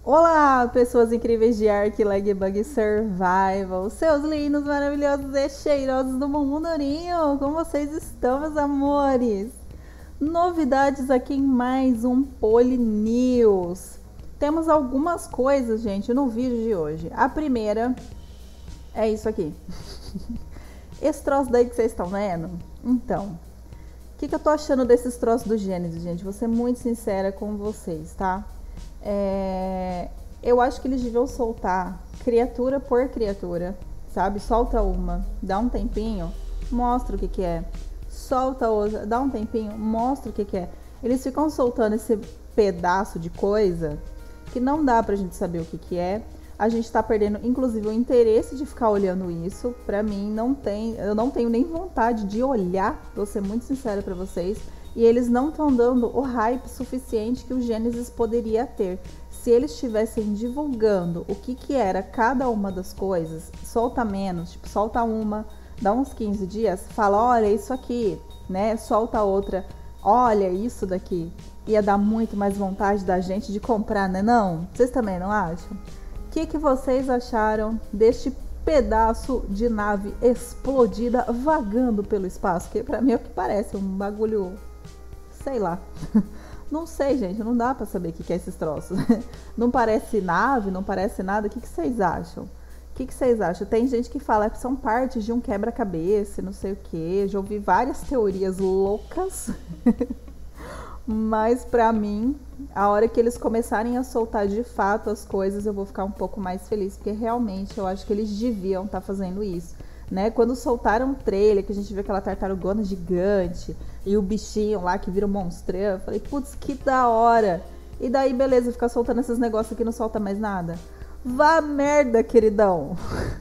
Olá, pessoas incríveis de Ark, Lag Bug Survival, seus lindos, maravilhosos e cheirosos do Mundorinho, como vocês estão, meus amores? Novidades aqui em mais um Poly News. Temos algumas coisas, gente, no vídeo de hoje. A primeira é isso aqui. Esse troço daí que vocês estão vendo? Então, o que eu tô achando desses troços do Gênesis, gente? Vou ser muito sincera com vocês, tá? Eu acho que eles deviam soltar criatura por criatura, sabe? Solta uma, dá um tempinho, mostra o que é. Solta outra, dá um tempinho, mostra o que é. Eles ficam soltando esse pedaço de coisa que não dá pra gente saber o que é. A gente tá perdendo, inclusive, o interesse de ficar olhando isso. Pra mim, eu não tenho nem vontade de olhar, vou ser muito sincera pra vocês. E eles não estão dando o hype suficiente que o Gênesis poderia ter. Se eles estivessem divulgando o que era cada uma das coisas, solta menos, tipo, solta uma, dá uns 15 dias, fala, olha isso aqui, né? Solta outra, olha isso daqui. Ia dar muito mais vontade da gente de comprar, né? Não? Vocês também não acham? O que vocês acharam deste pedaço de nave explodida vagando pelo espaço? Que pra mim é o que parece, um bagulho... sei lá. Não sei, gente, não dá pra saber o que é esses troços. Não parece nave, não parece nada. O que vocês acham? O que vocês acham? Tem gente que fala que são partes de um quebra-cabeça, não sei o que. Já ouvi várias teorias loucas. Mas pra mim, a hora que eles começarem a soltar de fato as coisas, eu vou ficar um pouco mais feliz. Porque realmente eu acho que eles deviam estar fazendo isso. Né? Quando soltaram o trailer, que a gente vê aquela tartarugona gigante e o bichinho lá que vira um monstrão, eu falei, putz, que da hora. E daí, beleza, ficar soltando esses negócios aqui, não solta mais nada. Vá merda, queridão.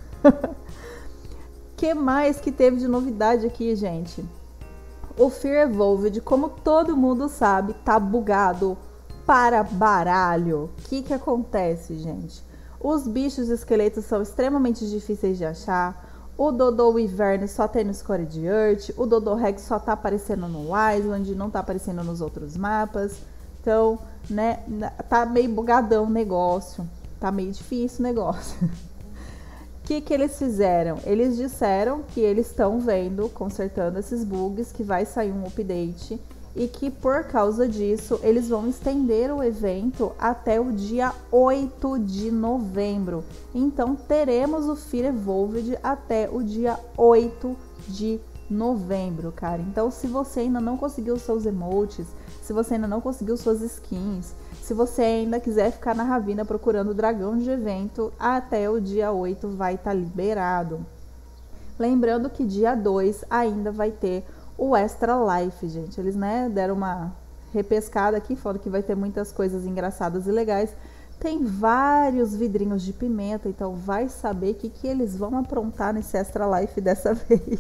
Que mais que teve de novidade aqui, gente? O Fear Evolved, como todo mundo sabe, tá bugado para baralho. O que acontece, gente? Os bichos esqueletos são extremamente difíceis de achar. O Dodô Wyvern só tem no Score de Earth. O Dodô Rex só tá aparecendo no Island, não tá aparecendo nos outros mapas. Então, né, tá meio bugadão o negócio. Tá meio difícil o negócio. O que eles fizeram? Eles disseram que eles estão vendo, consertando esses bugs, que vai sair um update. E que por causa disso, eles vão estender o evento até o dia 8 de novembro. Então, teremos o Fear Evolved até o dia 8 de novembro, cara. Então, se você ainda não conseguiu seus emotes, se você ainda não conseguiu suas skins, se você ainda quiser ficar na Ravina procurando dragão de evento, até o dia 8 vai estar liberado. Lembrando que dia 2 ainda vai ter o Extra Life, gente. Eles, né, deram uma repescada aqui, fora que vai ter muitas coisas engraçadas e legais. Tem vários vidrinhos de pimenta, então vai saber o que eles vão aprontar nesse Extra Life dessa vez.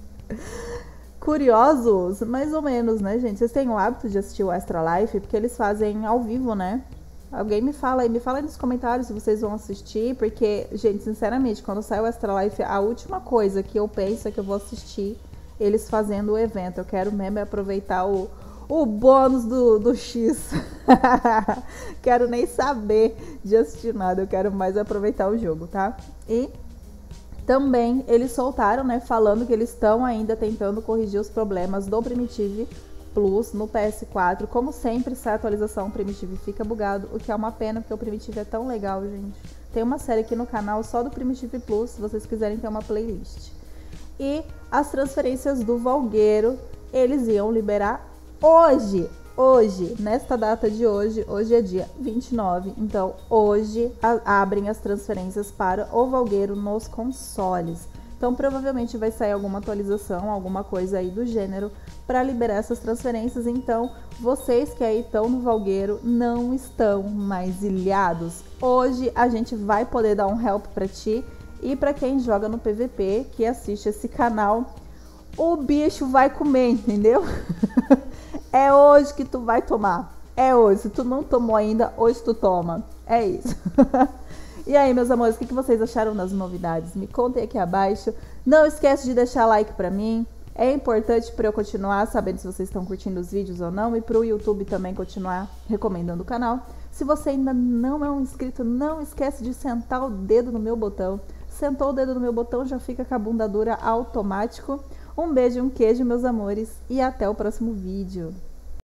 Curiosos? Mais ou menos, né, gente? Vocês têm o hábito de assistir o Extra Life? Porque eles fazem ao vivo, né? Alguém me fala aí nos comentários se vocês vão assistir, porque, gente, sinceramente, quando sai o Extra Life, a última coisa que eu penso é que eu vou assistir eles fazendo o evento. Eu quero mesmo aproveitar o bônus do X. Quero nem saber de assistir nada, eu quero mais aproveitar o jogo, tá? E também eles soltaram, né, falando que eles estão ainda tentando corrigir os problemas do Primitive Plus no PS4. Como sempre, essa atualização Primitive fica bugado, o que é uma pena, porque o Primitive é tão legal, gente. Tem uma série aqui no canal só do Primitive Plus, se vocês quiserem ter uma playlist. E as transferências do Valgueiro, eles iam liberar hoje, nesta data de hoje é dia 29, então hoje abrem as transferências para o Valgueiro nos consoles. Então provavelmente vai sair alguma atualização, alguma coisa aí do gênero para liberar essas transferências. Então vocês que aí estão no Valgueiro não estão mais ilhados. Hoje a gente vai poder dar um help para ti. E para quem joga no PVP, que assiste esse canal, o bicho vai comer, entendeu? É hoje que tu vai tomar. É hoje. Se tu não tomou ainda, hoje tu toma. É isso. E aí, meus amores, o que vocês acharam das novidades? Me contem aqui abaixo. Não esquece de deixar like pra mim. É importante para eu continuar sabendo se vocês estão curtindo os vídeos ou não. E para o YouTube também continuar recomendando o canal. Se você ainda não é um inscrito, não esquece de sentar o dedo no meu botão. Sentou o dedo no meu botão, já fica com a bunda dura automático. Um beijo e um queijo, meus amores, e até o próximo vídeo.